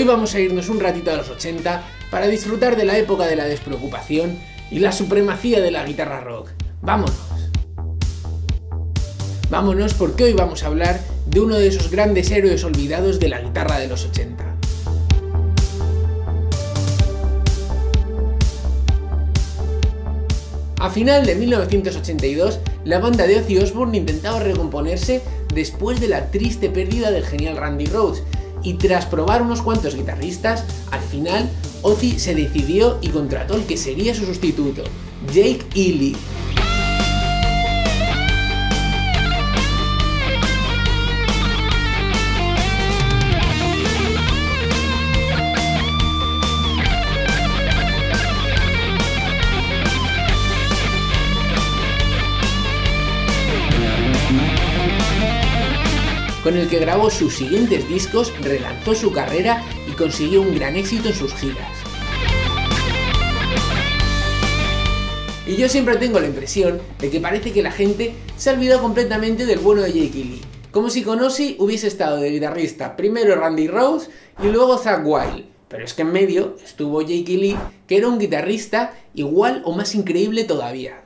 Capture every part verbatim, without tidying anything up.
Hoy vamos a irnos un ratito a los ochenta para disfrutar de la época de la despreocupación y la supremacía de la guitarra rock. ¡Vámonos! Vámonos porque hoy vamos a hablar de uno de esos grandes héroes olvidados de la guitarra de los ochenta. A final de mil novecientos ochenta y dos, la banda de Ozzy Osbourne intentaba recomponerse después de la triste pérdida del genial Randy Rhoads, y tras probar unos cuantos guitarristas, al final Ozzy se decidió y contrató al que sería su sustituto, Jake E. Lee. Con el que grabó sus siguientes discos, relanzó su carrera y consiguió un gran éxito en sus giras. Y yo siempre tengo la impresión de que parece que la gente se ha olvidado completamente del bueno de Jake E. Lee, como si con Ozzy hubiese estado de guitarrista primero Randy Rhoads y luego Zakk Wylde, pero es que en medio estuvo Jake E. Lee, que era un guitarrista igual o más increíble todavía.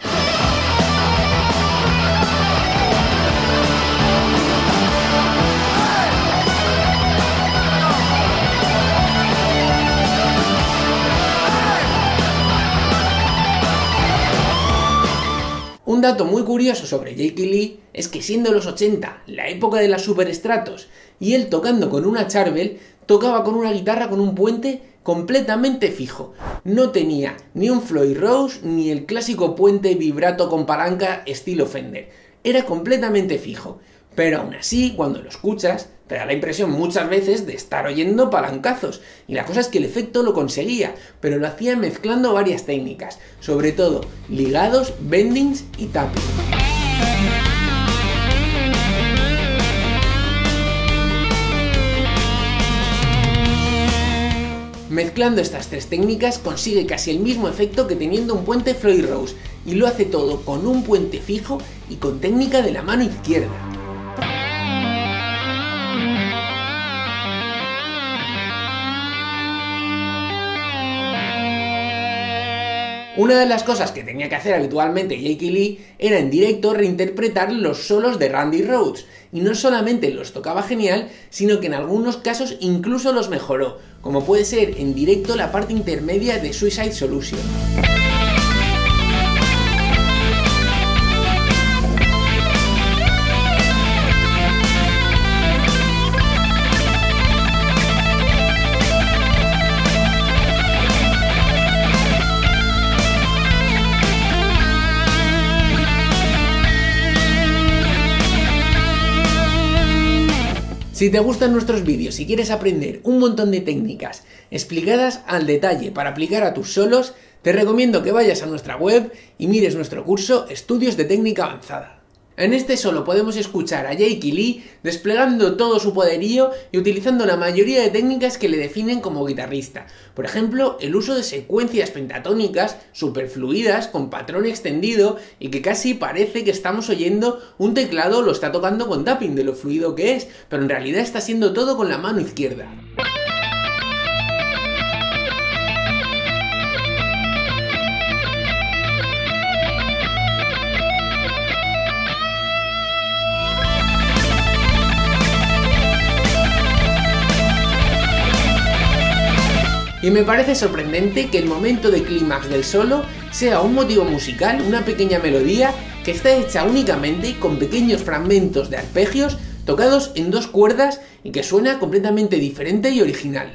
Un dato muy curioso sobre Jake E. Lee es que, siendo los ochenta la época de las superestratos y él tocando con una Charvel, tocaba con una guitarra con un puente completamente fijo. No tenía ni un Floyd Rose ni el clásico puente vibrato con palanca estilo Fender. Era completamente fijo. Pero aún así, cuando lo escuchas, te da la impresión muchas veces de estar oyendo palancazos. Y la cosa es que el efecto lo conseguía, pero lo hacía mezclando varias técnicas, sobre todo ligados, bendings y tapping. Mezclando estas tres técnicas consigue casi el mismo efecto que teniendo un puente Floyd Rose, y lo hace todo con un puente fijo y con técnica de la mano izquierda. Una de las cosas que tenía que hacer habitualmente Jake E. Lee era en directo reinterpretar los solos de Randy Rhoads, y no solamente los tocaba genial, sino que en algunos casos incluso los mejoró, como puede ser en directo la parte intermedia de Suicide Solution. Si te gustan nuestros vídeos y quieres aprender un montón de técnicas explicadas al detalle para aplicar a tus solos, te recomiendo que vayas a nuestra web y mires nuestro curso Estudios de Técnica Avanzada. En este solo podemos escuchar a Jake E. Lee desplegando todo su poderío y utilizando la mayoría de técnicas que le definen como guitarrista. Por ejemplo, el uso de secuencias pentatónicas superfluidas con patrón extendido y que casi parece que estamos oyendo un teclado lo está tocando con tapping de lo fluido que es, pero en realidad está haciendo todo con la mano izquierda. Y me parece sorprendente que el momento de clímax del solo sea un motivo musical, una pequeña melodía que está hecha únicamente con pequeños fragmentos de arpegios tocados en dos cuerdas y que suena completamente diferente y original.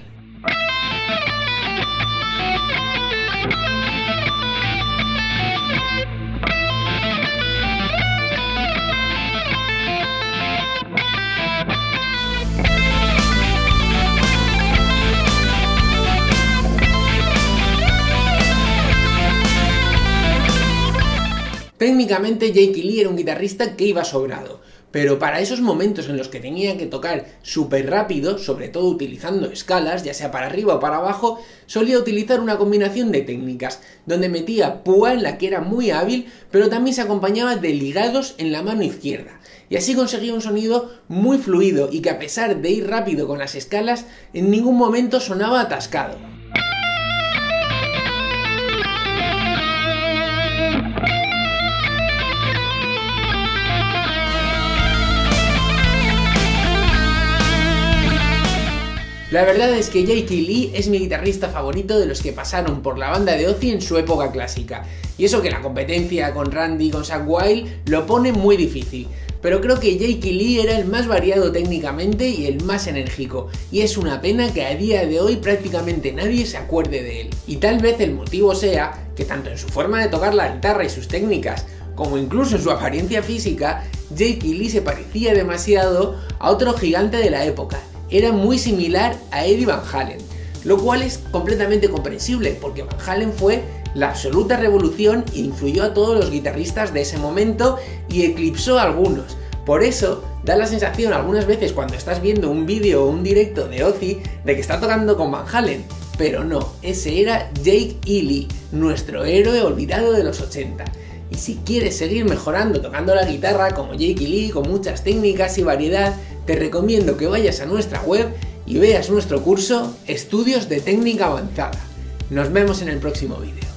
Técnicamente Jake E. Lee era un guitarrista que iba sobrado. pero para esos momentos en los que tenía que tocar súper rápido, sobre todo utilizando escalas, ya sea para arriba o para abajo, solía utilizar una combinación de técnicas, donde metía púa en la que era muy hábil, pero también se acompañaba de ligados en la mano izquierda. Y así conseguía un sonido muy fluido y que a pesar de ir rápido con las escalas, en ningún momento sonaba atascado. La verdad es que Jake E. Lee es mi guitarrista favorito de los que pasaron por la banda de Ozzy en su época clásica, y eso que la competencia con Randy y con Zakk Wylde lo pone muy difícil, pero creo que Jake E. Lee era el más variado técnicamente y el más enérgico, y es una pena que a día de hoy prácticamente nadie se acuerde de él. Y tal vez el motivo sea que tanto en su forma de tocar la guitarra y sus técnicas, como incluso en su apariencia física, Jake E. Lee se parecía demasiado a otro gigante de la época. Era muy similar a Eddie Van Halen, lo cual es completamente comprensible porque Van Halen fue la absoluta revolución e influyó a todos los guitarristas de ese momento y eclipsó a algunos. Por eso da la sensación algunas veces cuando estás viendo un vídeo o un directo de Ozzy de que está tocando con Van Halen, pero no, ese era Jake E. Lee, nuestro héroe olvidado de los ochenta. Y si quieres seguir mejorando tocando la guitarra como Jake E. Lee, con muchas técnicas y variedad, te recomiendo que vayas a nuestra web y veas nuestro curso Estudios de Técnica Avanzada. Nos vemos en el próximo vídeo.